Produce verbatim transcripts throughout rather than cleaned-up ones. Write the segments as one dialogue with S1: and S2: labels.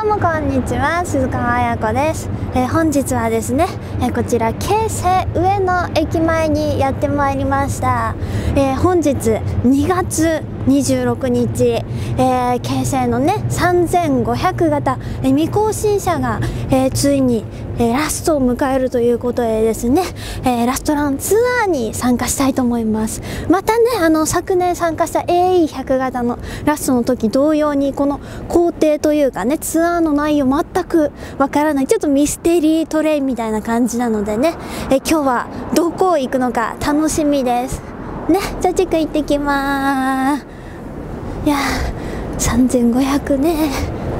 S1: もこんにちは、鈴川彩子です。えー、本日はですね、えー、こちら京成上野駅前にやってまいりました。えー、本日にがつにじゅうろくにち、えー、京成のねさんぜんごひゃくがた、えー、未更新車が、えー、ついに、えー、ラストを迎えるということでですね、えー、ラストランツアーに参加したいと思います。またね、あの昨年参加した エーイーひゃく 型のラストの時同様にこの工程というかね、ツアーの内容全くわからない、ちょっとミステリートレインみたいな感じなのでね、え今日はどこ行くのか楽しみですね。じゃあチェック行ってきまーす。いやーさんぜんごひゃくね。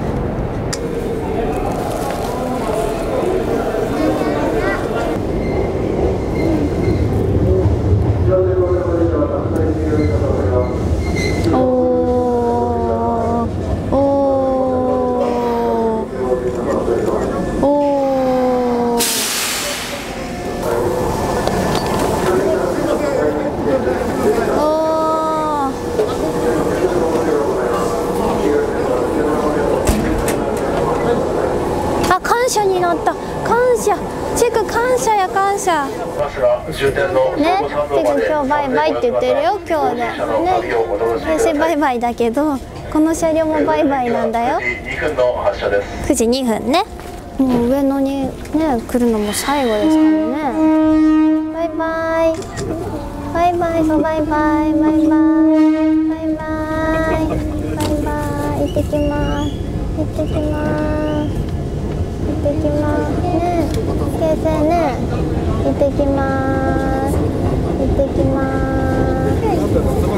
S1: 感謝になった。感謝。チェック感謝や感謝。ね、チェック今日バイバイって言ってるよ今日で。ね、平成バイバイだけどこの車両もバイバイなんだよ。くじにふんね。もう上野にね来るのも最後ですからね。バイバイ。バイバイそうバイバイバイバイバイバイバイ行ってきます。行ってきます。行ってきますね。京成ね。行ってきます。行ってきます。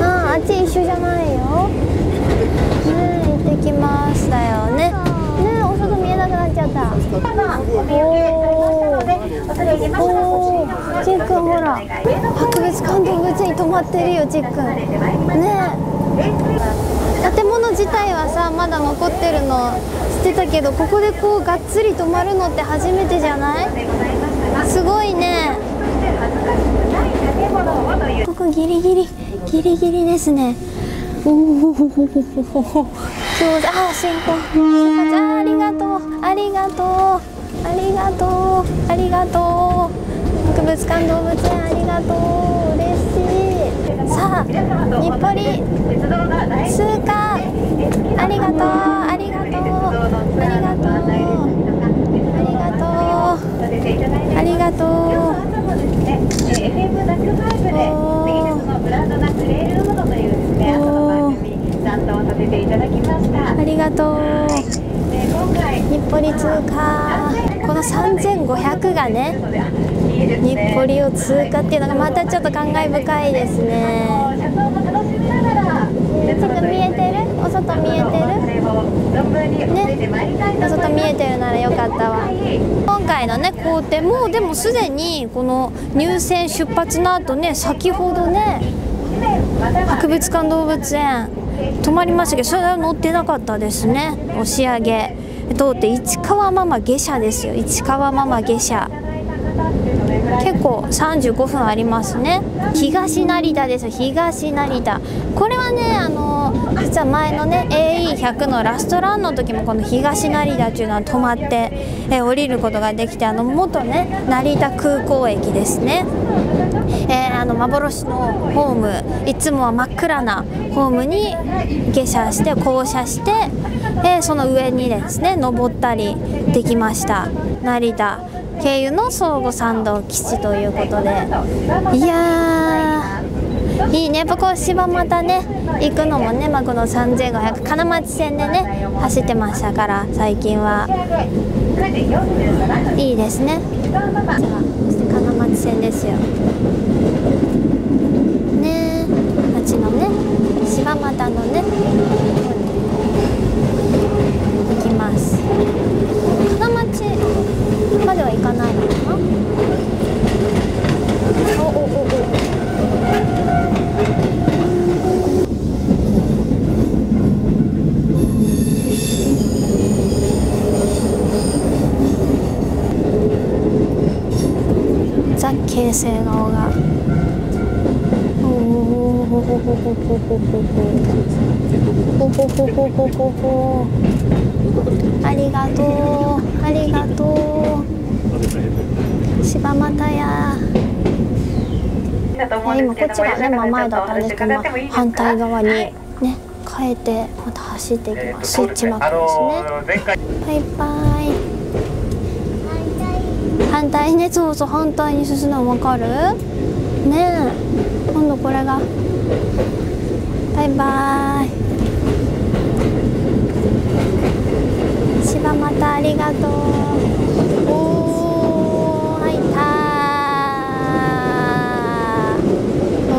S1: ああ、あっち一緒じゃないよ。ね、行ってきますだよね。ね、お外見えなくなっちゃった。おお。おお。ちっくんほら。博物館動物に止まってるよちっくん。ね。建物自体はさまだ残ってるの知ってたけど、ここでこうがっつり止まるのって初めてじゃない？すごいね。ここギリギリギリギリですね。おお、そうだ。あ、進行。あ、ありがとうありがとうありがとうありがとう。博物館動物園ありがとう。嬉しい。さあ、日暮里通過。ありがとうありがとうありがとうありがとうありがとう。ありがとう。日暮里通過。このさんぜんごひゃくがね日暮里を通過っていうのがまたちょっと感慨深いですね。ちょっと見えてる？お外見えてる？ね、お外見えてるならよかったわ。今回のね工程もでもすでにこの入線出発の後ね、先ほどね博物館動物園泊まりましたけど、それは乗ってなかったですね。押上通って市川ママ下車ですよ。市川ママ下車結構さんじゅうごふんありますね。東成田ですよ。東成田。これはね、あの実は前のね エーイーひゃく のラストランの時もこの東成田っていうのは止まってえ降りることができて、あの元ね成田空港駅ですね。えー、あの幻のホーム、いつもは真っ暗なホームに下車して降車して、えー、その上にですね登ったりできました。成田経由の相互参道基地ということで、いやーいいね。やっぱこう柴又ね行くのもね、まあ、このさんぜんごひゃく金町線でね走ってましたから最近はいいですね。じゃあそして金町線ですよね。町のね柴又のね行きます。金町までは行かないのかな。おおおお。ザ・京成顔が。おおほほほほほほほほほほほほほほほ。ありが柴又や。今こっちがね、まあ、前だったんですけど、まあ、反対側にね変えてまた走っていきます。スイッチマックですね。バイバイ。反対ね、そうそう、反対に進むの分かる？ねえ、今度これが。バイバイ。柴又ありがとう。おお、入った。お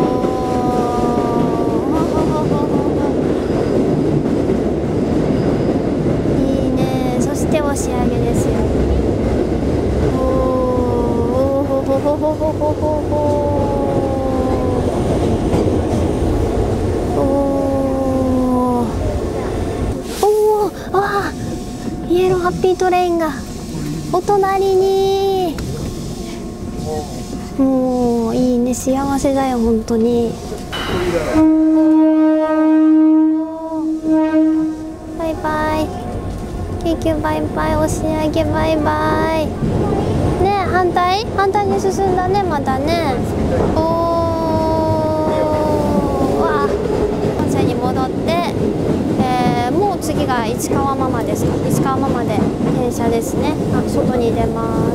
S1: お。いいね。そして押し上げですよ。おお、ほほほほほほほほ。おお。おお、ああ。イエローハッピートレインがお隣に。もういいね、幸せだよ本当に。バイバイ。救急バイバイ。押し上げバイバイ。ね、反対反対に進んだね、またね。おお、わあ、本社に戻って、えー、もう次が市川ママですか。市川ママで停車ですね。あ、外に出ます。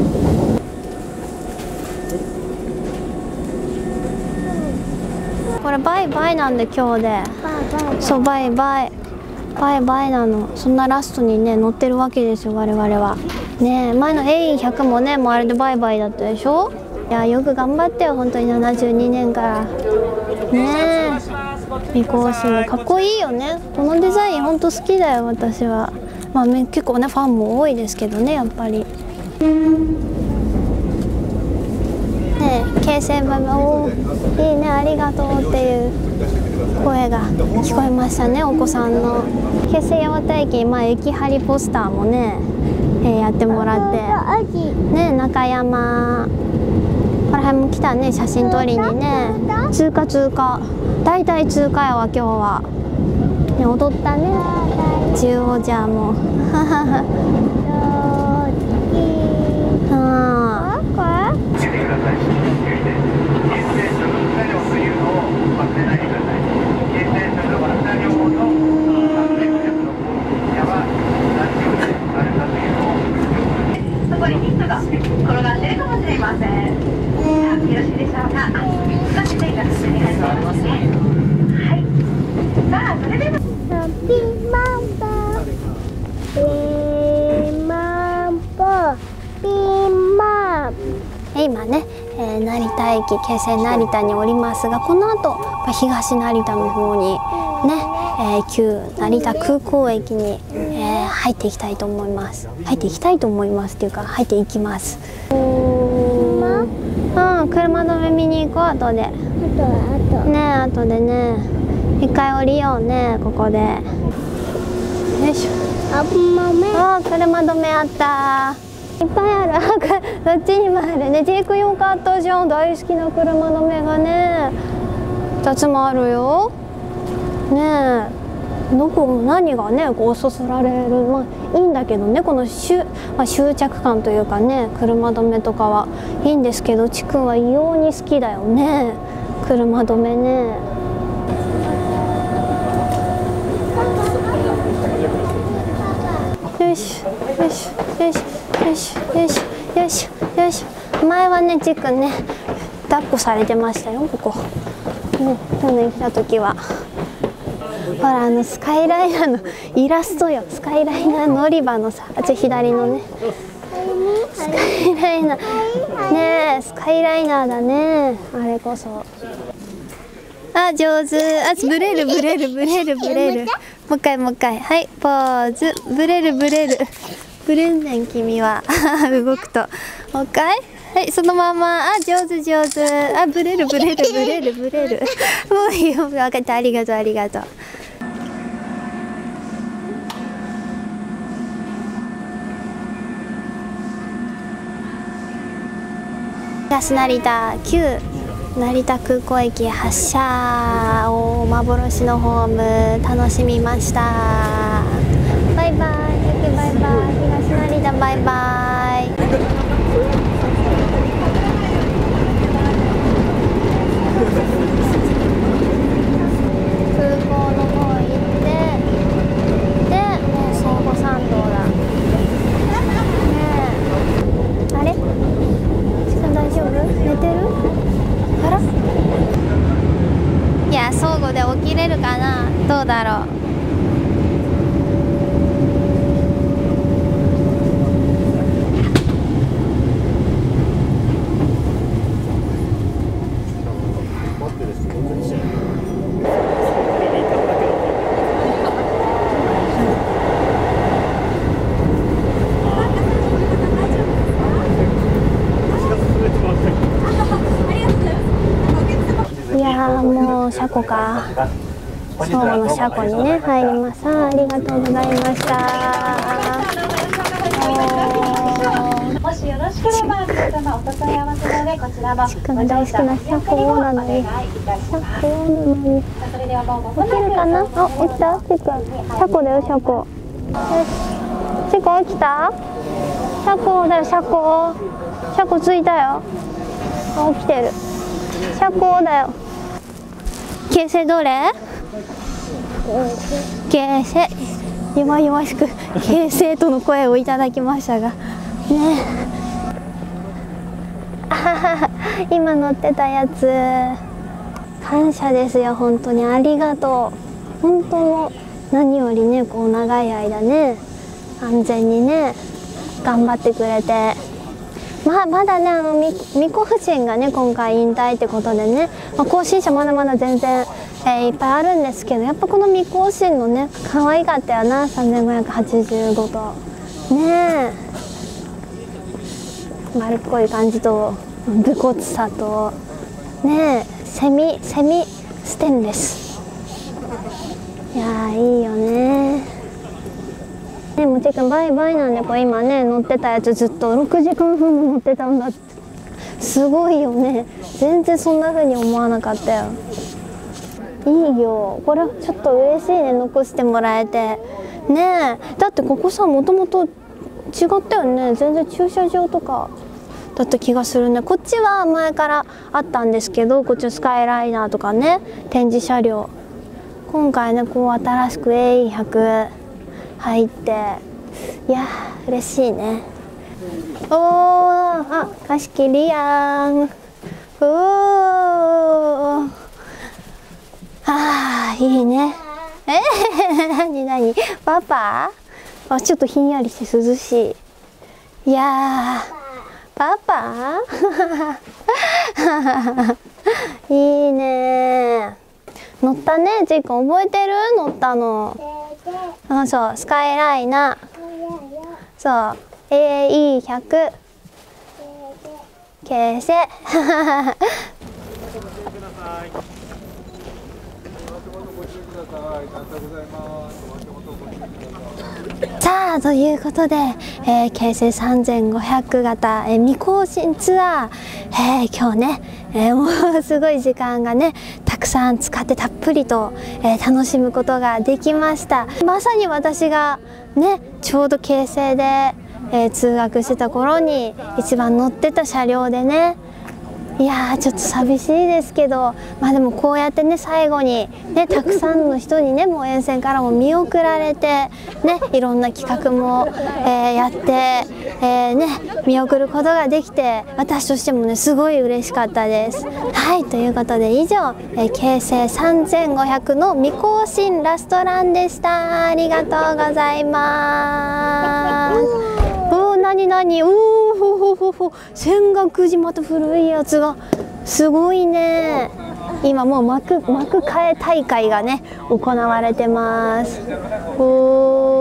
S1: これバイバイなんで今日で。そう、バイバイバイバイなの。そんなラストにね乗ってるわけですよ、我々は。ねえ、前の エーイーひゃく もね、もうあれでバイバイだったでしょ。いや、よく頑張ったよ本当に。ななじゅうにねんからねえ、みこしもかっこいいよね。このデザイン本当好きだよ私は。まあ結構ねファンも多いですけどね、やっぱり。ねえ、京成バイバイ、おー、いいね、ありがとうっていう声が聞こえましたね、お子さんの。京成八幡駅に、まあ、駅張りポスターもね、えー、やってもらってね、中山この辺も来たね、写真撮りにね。通過通過、だいたい通過やわ今日は、ね、踊ったね中央じゃもうあー、これ
S2: そこにヒントが転がっているかもしれません。よろしいでしょうか。少し手が進み始めますね。はい。さあ、それではピーマンポピーマンポピーマン。
S1: 今ね、えー、成田駅、京成成田におりますが、この後東成田の方にね、えー、旧成田空港駅に、えー、入っていきたいと思います。入っていきたいと思いますっていうか、入っていきます。うん、車止め見に行こう、後で。ね、後でね、一回降りようね、ここで。よいしょ。あ、車止めあった。いっぱいある。どっちにもあるね。ジェイクよかったじゃん。大好きな車止めがね、ふたつもあるよ。ねえ、どこ何がねこうそそられる、まあいいんだけどね、この執、まあ、執着感というかね、車止めとかはいいんですけど、ちくんは異様に好きだよね、車止めね。よしよしよしよしよしよしよし。前はねちくんね抱っこされてましたよ、ここ。ね、去年来た時は。ほら、あのスカイライナーのイラストよ。スカイライナー乗り場のさ、あっち左のねスカイライナーねえ、スカイライナーだね、あれこそ。あ、上手。あ、ブレるブレるブレるブレる。もう一回もう一回。はい、ポーズ。ブレるブレるブレんねん君は動くと。もう一回。はい、そのまま。あ、上手上手。あ、ブレるブレるブレるブレるもういいよ、分かった。ありがとうありがとう。東成田旧成田空港駅発車を幻のホーム楽しみました。バイバイ、バイバイ、東成田バイバイ。 庫か。正午の車庫にね入ります。ありがとうございました。
S2: もしよろしければ皆様お問い合わせの上こちらも
S1: チクが大好きな車庫なのに、車庫なのに。
S2: それではもう
S1: 起きるかな？あ、起きた？チク。車庫だよ、車庫。よし。チク起きた？車庫だよ、車庫。車庫着いたよ。あ、起きてる。車庫だよ。形勢どれ？形勢。弱々しく形勢との声をいただきましたが。ね。あはは、今乗ってたやつ。感謝ですよ、本当にありがとう。本当も何よりね、こう長い間ね、安全にね、頑張ってくれて。まあ、まだね、あのみこ夫人がね今回引退ってことでね、まあ、更新者まだまだ全然、えー、いっぱいあるんですけど、やっぱこのみこ夫人のね可愛かったよな。さんぜんごひゃくはちじゅうごとねえ、丸っこい感じと武骨さとねえ、セミセミステンレス。いやーいいよね。ね、もちくんバイバイなんで、これ今ね乗ってたやつずっとろくじかんはんも乗ってたんだって。すごいよね。全然そんな風に思わなかったよ。いいよ、これちょっと嬉しいね、残してもらえてね。えだってここさ、もともと違ったよね。全然駐車場とかだった気がするね。こっちは前からあったんですけど、こっちのスカイライナーとかね、展示車両、今回ねこう新しく エーイーひゃく入って、いやー嬉しいね。おー、あ、貸し切りやん。おー、あーいいね。えー、なになにパパ？あ、ちょっとひんやりして涼しい。いやーパパいいね。乗ったね、ジーくん覚えてる？乗ったの。あ、そう、スカイライナー、そう、エーイーひゃく、形勢さあ、ということで、えー、形勢さんぜんごひゃく型、えー、未更新ツアー、えー、今日ね、えー、もうすごい時間がねたくさん使ってたっぷりと、えー、楽しむことができました。まさに私がねちょうど形勢で、えー、通学してた頃に一番乗ってた車両でね、いやーちょっと寂しいですけど、まあでもこうやってね最後にねたくさんの人にねもう沿線からも見送られてね、いろんな企画も、えー、やって、えー、ね見送ることができて、私としてもねすごい嬉しかったです。はい、ということで以上、えー、形勢さんぜんごひゃくの未更新ラストランでした。ありがとうございます。おー、なになに、おーほほほほ、泉岳寺、また古いやつがすごいね。今もう幕幕替え大会がね行われてます。おー